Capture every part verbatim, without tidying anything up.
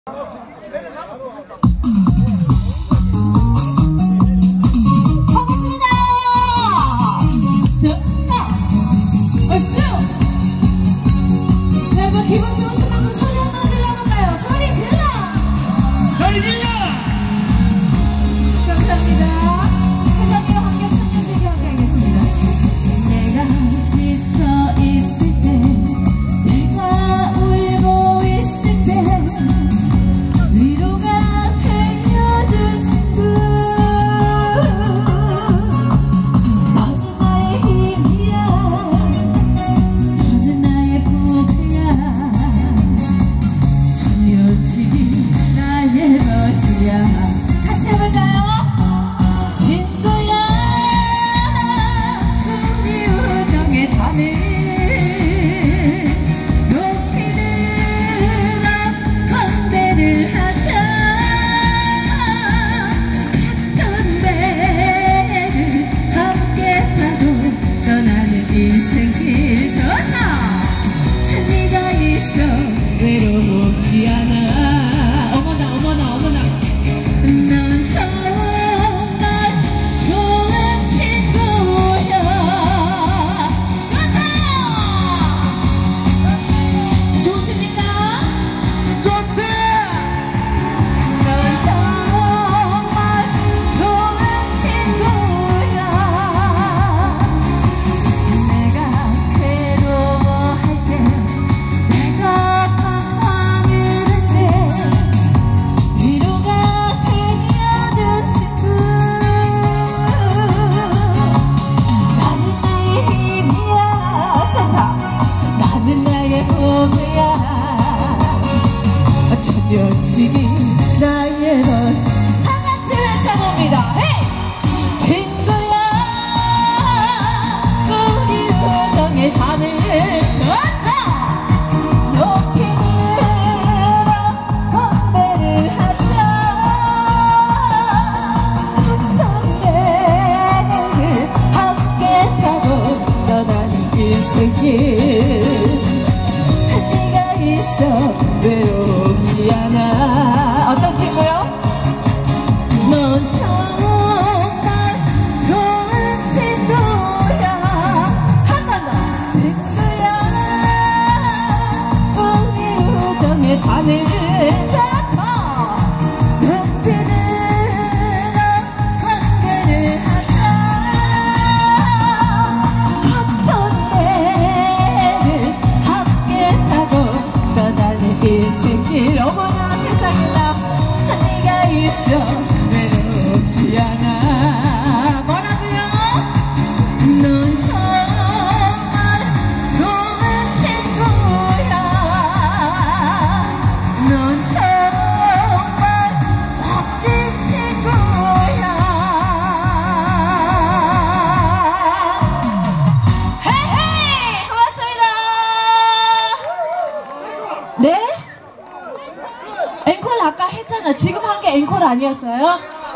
지금 한 게 앵콜 아니었어요?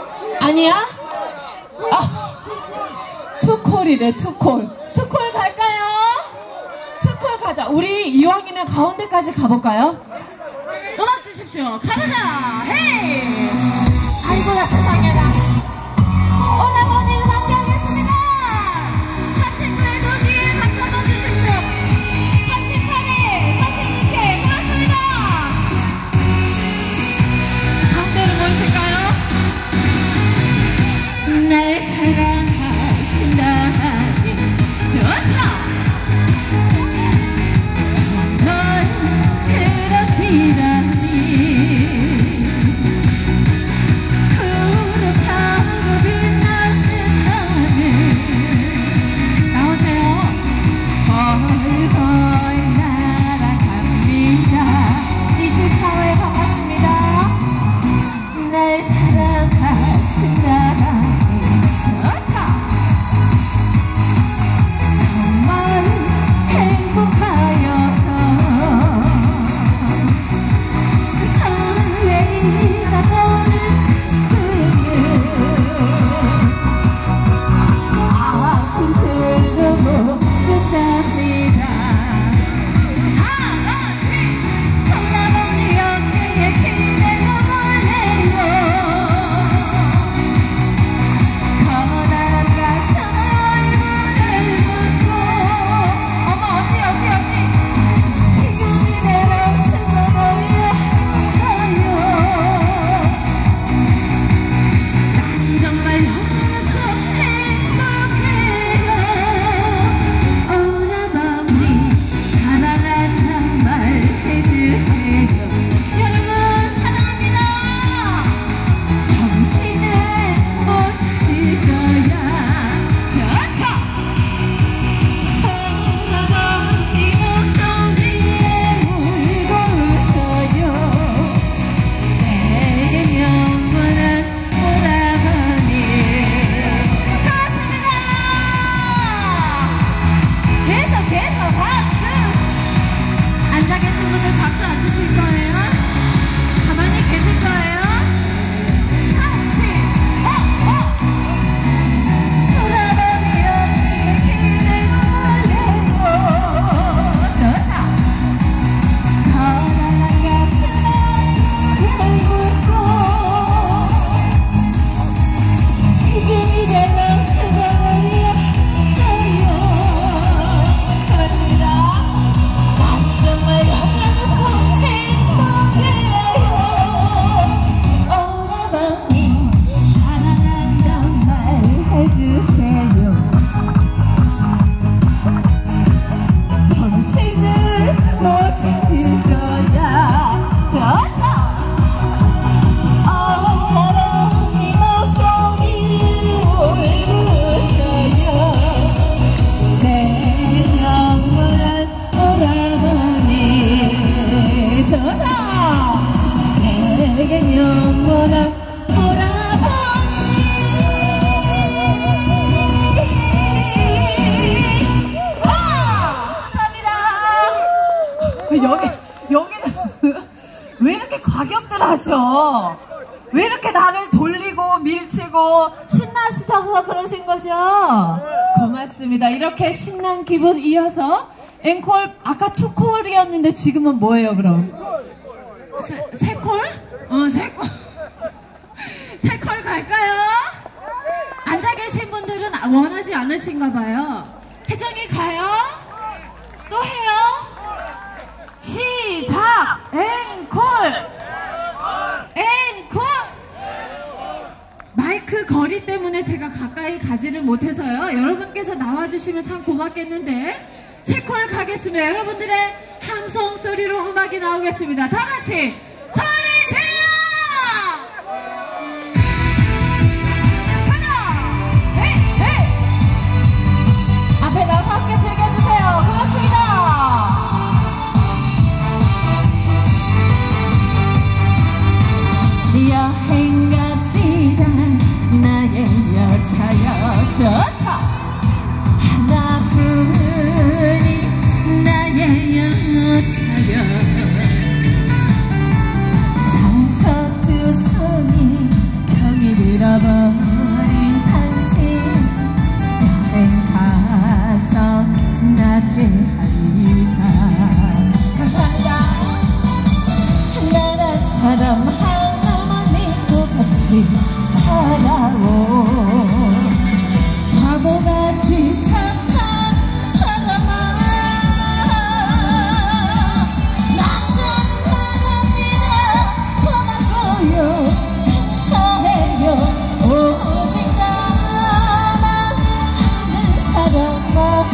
아니야? 아, 투콜이래. 투콜. 투콜 갈까요? 투콜 가자. 우리 이왕이면 가운데까지 가볼까요? 음악 주십시오. 가보자. 헤이. 아이고야 세상에나. 오라버니는 함께하겠습니다. 사친구의 도기에 박수 한번 주십시오. 사친카네 사친님께 고맙습니다. 가운데로 모이실까요? 날 사랑하신다니 좋다. 정말 그러시다니 푸릇하고 빛나는 하늘 나오세요. 벌벌 날아갑니다. 이십사 회 반갑습니다. 날 사랑하신다니 좋다. 정말 행복하여서 설레이다 너는 그는 아픈 줄도 모른답니다. 다같이 콜라보니 어깨에 기대 내겐 영원한 오라버니. 감사합니다. 여기 여기는 왜 이렇게 과격들 하셔? 왜 이렇게 나를 돌리고 밀치고 신나시셔서 그러신 거죠? 고맙습니다. 이렇게 신난 기분 이어서 앵콜, 아까 투콜이었는데 지금은 뭐예요 그럼? 세, 세 콜? 어, 세 콜. 세 콜 갈까요? 앉아 계신 분들은 원하지 않으신가 봐요. 혜정이 가요? 또 해요? 시작! 앵콜! 앵콜! 마이크 거리 때문에 제가 가까이 가지를 못해서요. 여러분께서 나와주시면 참 고맙겠는데 세 콜 가겠습니다. 여러분들의 함성 소리로 음악이 나오겠습니다. 다 같이 소리 질러! 하나, 네, 네. 앞에 나와서 함께 즐겨주세요. 고맙습니다. 여행 갑시다. 나의 여자여 좋다. 하나뿐인 나의 여자여. 상처투성이 병이 들어버린 당신. 여행 가서 낫게 하리라. 감사합니다. 나란 사람 하나만 믿고 같이 살아오. 바보같이 착한 사람아. 남자는 바랍니다. 고맙고요. 감사해요. 오직 나만 아는 사람아.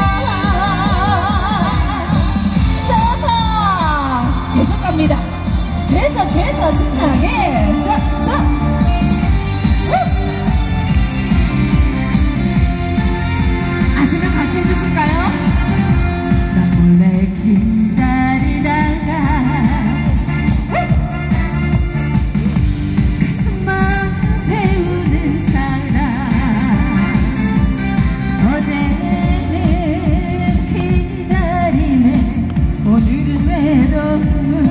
좋다. 계속 갑니다. 계속해서 신나게 싹싹. 아시면 같이 해주실까요? 나 몰래 기다리다가 가슴만 태우는 사람. 어제는 기다림에 오늘은 외로운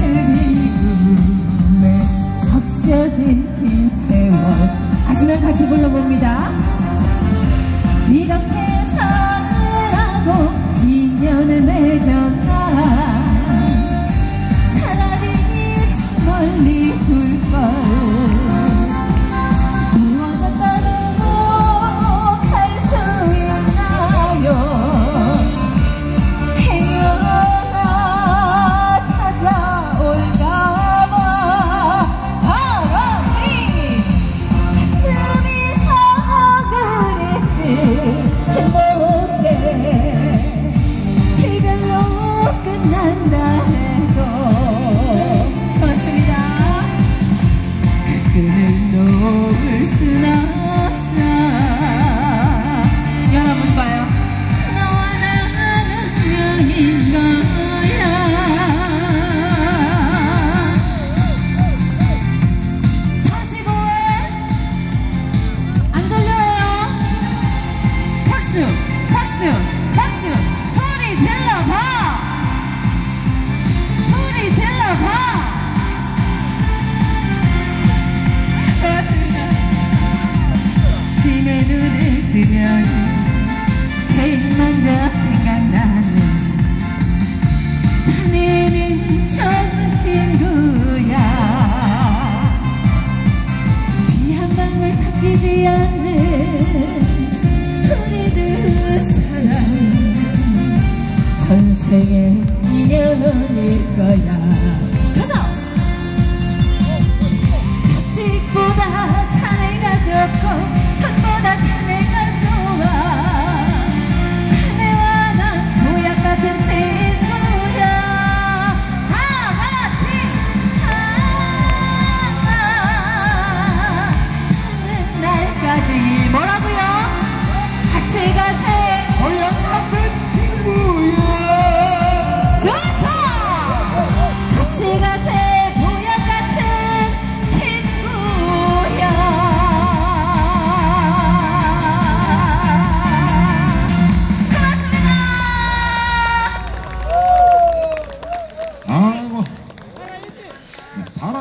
그리움에 적셔진 긴 세월. 아시면 같이 불러봅니다. 이렇게 살라고 인연을 맺었나. 차라리 저 멀리 둘걸. 무엇을 따르고 갈 수 있나요. 행여나 찾아올까봐 다같이 가슴이 서그랬지. 이별로 끝난다 해도. 고맙습니다. 그 끈을 놓을 순 없어. 여러분 봐요. 너와 나는 운명인 거야. 사십오 회 안 들려요? 박수 박수 박수. 소리 질러봐. 소리 질러봐. 고맙습니다. 아침에 눈을 뜨면 제일 먼저